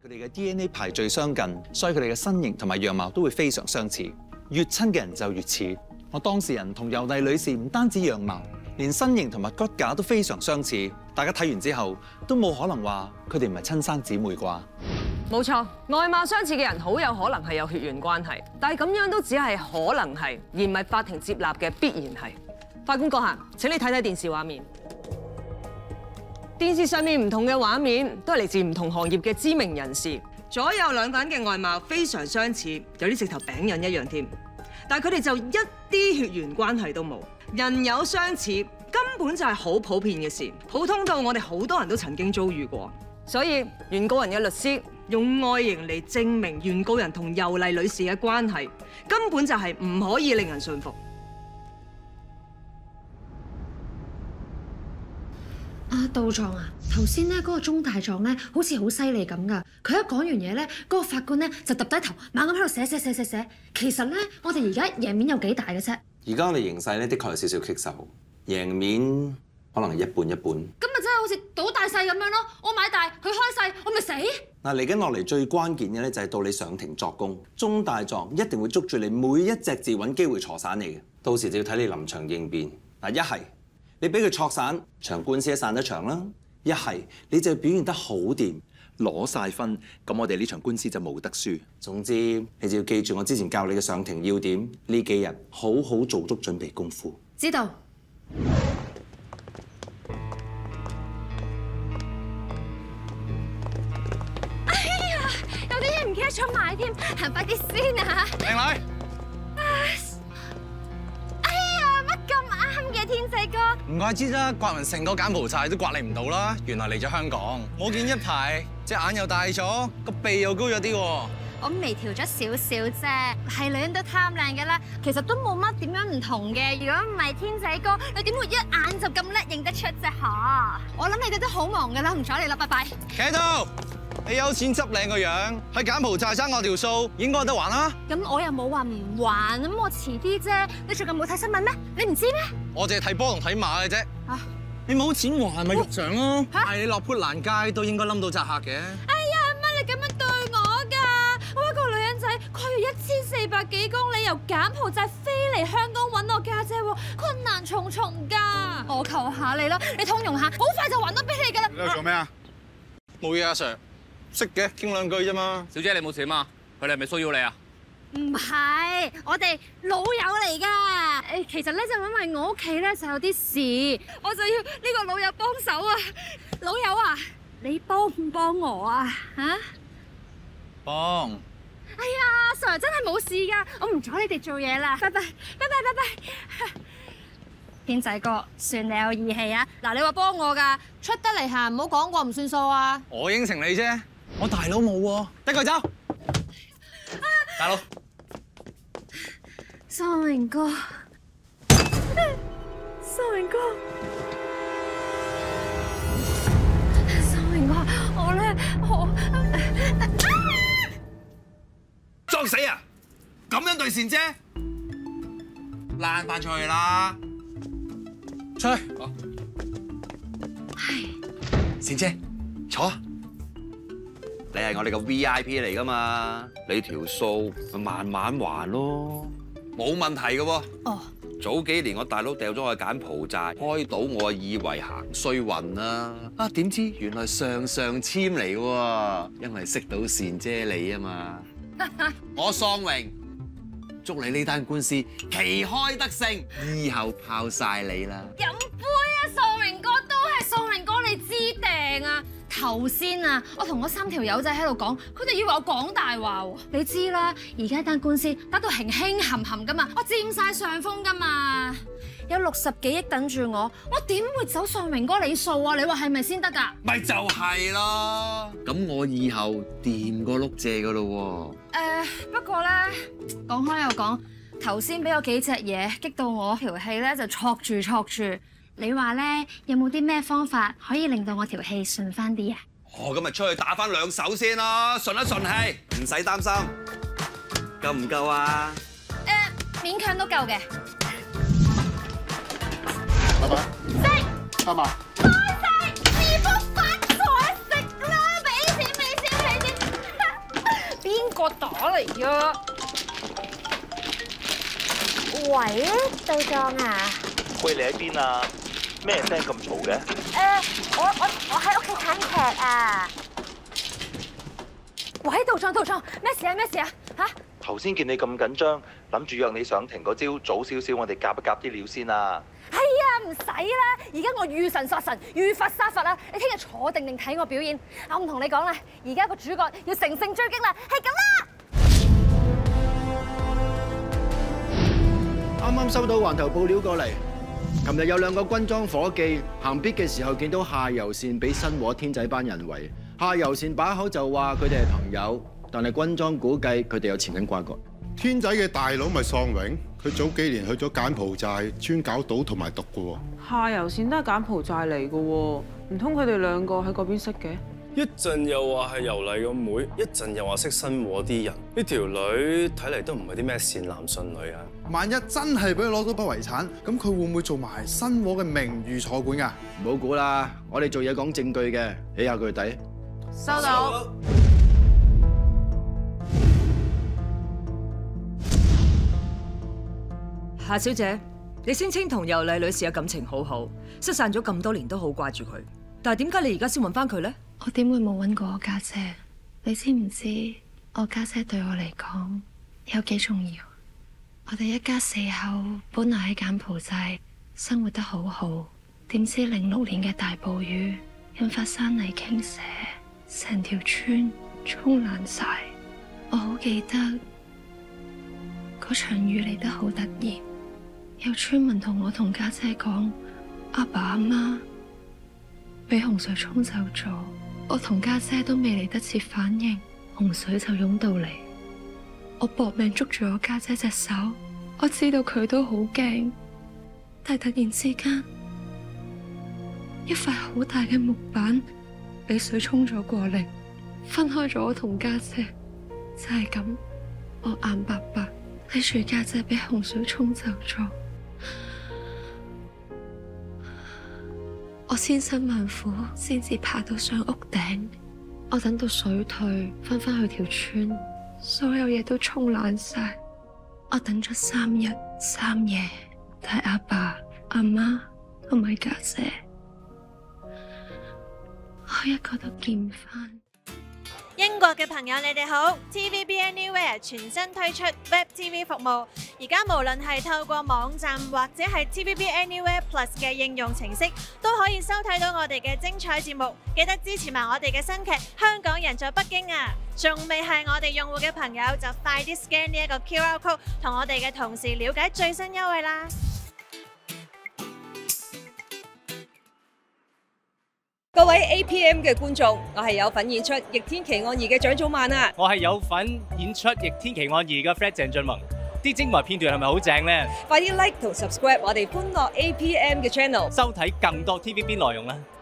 哋嘅 DNA 排序相近，所以佢哋嘅身形同埋樣貌都會非常相似。越親嘅人就越似。我當事人同尤麗女士唔單止樣貌，連身形同埋骨架都非常相似。大家睇完之後都冇可能話佢哋唔係親生姊妹啩？ 冇錯，外貌相似嘅人好有可能係有血緣關係，但係咁樣都只係可能係，而唔係法庭接納嘅必然係。法官閣下，請你睇睇電視畫面。電視上面唔同嘅畫面都係嚟自唔同行業嘅知名人士，左右兩個人嘅外貌非常相似，有啲直頭餅印一樣添。但係佢哋就一啲血緣關係都冇。人有相似根本就係好普遍嘅事，普通到我哋好多人都曾經遭遇過。所以原告人嘅律師用外形嚟證明原告人同尤麗女士嘅關係，根本就係唔可以令人信服。 道狀啊，頭先咧嗰個鐘大狀咧，好似好犀利咁噶。佢一講完嘢咧，嗰個法官咧就揼低頭，猛咁喺度寫。其實咧，我哋而家贏面有幾大嘅啫？ 而家我哋形勢咧，的確有少少棘手，贏面可能係一半一半。咁咪真係好似賭大細咁樣咯，我買大，佢開細，我咪死。 嗱，嚟緊落嚟最關鍵嘅咧，就係到你上庭作供，鐘大狀一定會捉住你每一隻字揾機會挫散你嘅，到時就要睇你臨場應變。嗱，一係你俾佢挫散，場官司一散得場啦；一係你就表現得好掂，攞晒分，咁我哋呢場官司就冇得輸。總之，你就要記住我之前教你嘅上庭要點，呢幾日好好做足準備功夫。 知道。哎呀，有啲嘢唔記得咗買添，行快啲先啊！ 靚女。 天仔哥， 唔怪之啦，刮勻成個柬埔寨都刮你唔到啦。原來嚟咗香港，我見一排隻眼又大咗，個鼻又高咗啲喎。 我微調咗少少啫，係女人都貪靚嘅啦。其實都冇乜點樣唔同嘅。如果唔係天仔哥，你點會一眼就咁叻認得出啫？嚇！我諗你哋都好忙㗎啦，唔阻你啦，拜拜。 企喺度，你有錢執靚個樣，喺柬埔寨爭我條數，應該有得還啦。咁我又冇話唔還，咁我遲啲啫。你最近冇睇新聞咩？你唔知咩？我淨係睇波同睇馬嘅啫。你冇錢還咪肉償咯。係你落砵蘭街都應該冧到扎客嘅。哎呀，乜你咁樣對我㗎？我一個女人仔跨越1400幾公里由柬埔寨飛嚟香港揾我家姐喎，困難重重㗎。我求下你啦，你通融下，好快就還得俾你㗎啦。你喺度做咩啊？冇嘢啊 Sir， 識嘅，傾兩句啫嘛。小姐你冇錢嘛？佢哋係咪騷擾你啊？唔係，我哋老友嚟㗎。其實咧就因為我屋企咧就有啲事，我就要呢個老友幫手啊。老友啊，你幫唔幫我啊？嚇？幫。哎呀 ，Sir 真係冇事㗎，我唔阻你哋做嘢啦。拜拜。天仔哥，算你有義氣啊！嗱，你話幫我㗎，出得嚟行，唔好講過唔算數啊！我應承你啫，我大佬冇喎，得佢走。大佬，秀明哥，秀明哥， 裝死啊！咁樣對善姐，躝翻出去啦！ 出去。善姐，坐啊！ 你係我哋個 VIP 嚟噶嘛？你條數咪慢慢還咯，冇問題嘅喎。哦。早幾年我大佬掉咗我去柬埔寨開賭，我以為行衰運啦，點知原來上簽嚟嘅喎，因為識到善姐你啊嘛。我喪榮，祝你呢單官司旗開得勝，以後拋晒你啦。 飲杯啊，喪榮哥都係喪榮哥，你知定啊？頭先啊，我同我3條友仔喺度講，佢哋以為我講大話喎。你知啦，而家單官司打到輕輕冚冚噶嘛，我佔晒上風噶嘛，有60幾億等住我，我點會走喪榮哥你數啊？你話係咪先得㗎？ 咪就係咯，咁我以後掂個碌蔗噶咯喎。 不過咧，講開又講，頭先俾我幾隻嘢激到我條氣咧就挫住。你話咧有冇啲咩方法可以令到我條氣順翻啲啊？ 咁咪出去打翻2手先咯，順一順氣，唔使擔心。夠唔夠啊？ 勉強都夠嘅。 拜拜。4、3、2。開晒，自福發財食啦！俾錢。 邊個打嚟啊？ 喂，隊長啊！ 喂，你喺邊啊？咩聲咁嘈嘅？ 我喺屋企睇劇啊！ 喂，道長，咩事啊？嚇！ 頭先見你咁緊張，諗住約你上庭嗰朝早少少，我哋夾一夾啲料先啊！ 係啊，唔使啦，而家我遇神殺神，遇佛殺佛啦！你聽日坐定定睇我表演。我唔同你講啦，而家個主角要乘勝追擊啦，係咁啦！ 啱啱收到環頭報料過嚟，琴日有2個軍裝伙計行必嘅時候，見到下游線俾新和天仔班人圍。下游線把口就話佢哋係朋友，但係軍裝估計佢哋有前因瓜葛。 天仔嘅大佬咪喪榮，佢早幾年去咗柬埔寨專搞賭同埋毒嘅喎。 下游線都係柬埔寨嚟嘅喎，唔通佢哋2個喺嗰邊識嘅？ 一陣又話係尤麗個妹，一陣又話識新和啲人。呢條女睇嚟都唔係啲咩善男信女啊！ 萬一真係俾佢攞到筆遺產，咁佢會唔會做埋新和嘅名譽坐館㗎？ 唔好估啦，我哋做嘢講證據嘅，起下佢底。 收到。 夏小姐，你聲稱同尤麗女士嘅感情好好，失散咗咁多年都好掛住佢，但係點解你而家先揾翻佢咧？ 我點會冇揾過我家姐？你知唔知我家姐對我嚟講有幾重要？我哋一家4口本來喺柬埔寨生活得好好，點知06年嘅大暴雨引發山泥傾瀉，成條村沖爛晒。我好記得嗰場雨嚟得好突然，有村民同我同家姐講，阿爸阿媽俾洪水沖走咗。我同家姐都未嚟得切反應，洪水就湧到嚟。我搏命捉住我家姐隻手，我知道佢都好驚，但係突然之間，一塊好大嘅木板俾水沖咗過嚟，分開咗我同家姐。就係咁，我眼白白睇住家姐俾洪水沖走咗。我千辛萬苦先至爬到上屋頂，我等到水退，翻返去條村，所有嘢都沖爛晒。我等咗3日3夜，但係阿爸、阿媽同埋家姐，我一個都見唔返。 英國嘅朋友你哋好 ，TVB Anywhere 全新推出 Web TV 服務，而家無論係透過網站或者係 TVB Anywhere Plus 嘅應用程式，都可以收睇到我哋嘅精彩節目。記得支持埋我哋嘅新劇《香港人在北京》啊！仲未係我哋用戶嘅朋友，就快啲 scan 呢一個 QR code， 同我哋嘅同事了解最新優惠啦！ 各位 APM 嘅觀眾，我係有份演出《逆天奇案2》嘅蔣祖曼啊！ 我係有份演出《逆天奇案2》嘅 Fred 鄭俊弘，啲精華片段係咪好正呢？ 快啲 like 同 subscribe 我哋歡樂 APM 嘅 channel， 收睇更多 TVB 內容啦！